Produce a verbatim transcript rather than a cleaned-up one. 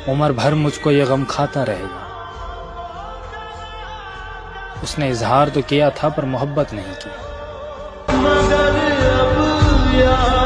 उम्र भर मुझको ये गम खाता रहेगा। उसने इजहार तो किया था पर मोहब्बत नहीं की। मगर अब यार